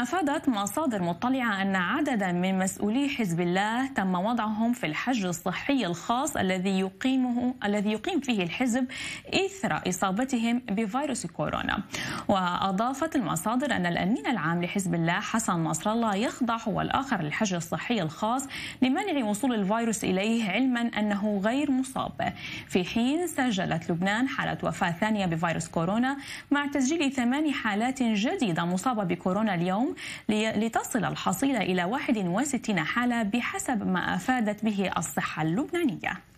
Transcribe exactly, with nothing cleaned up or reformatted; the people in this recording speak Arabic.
أفادت مصادر مطلعة أن عددا من مسؤولي حزب الله تم وضعهم في الحجر الصحي الخاص الذي يقيمه الذي يقيم فيه الحزب إثر إصابتهم بفيروس كورونا. وأضافت المصادر أن الأمين العام لحزب الله حسن نصر الله يخضع هو الآخر للحجر الصحي الخاص لمنع وصول الفيروس إليه، علما أنه غير مصاب، في حين سجلت لبنان حالة وفاة ثانية بفيروس كورونا مع تسجيل ثمان حالات جديدة مصابة بكورونا اليوم، لتصل الحصيلة إلى واحد وستين حالة بحسب ما أفادت به الصحة اللبنانية.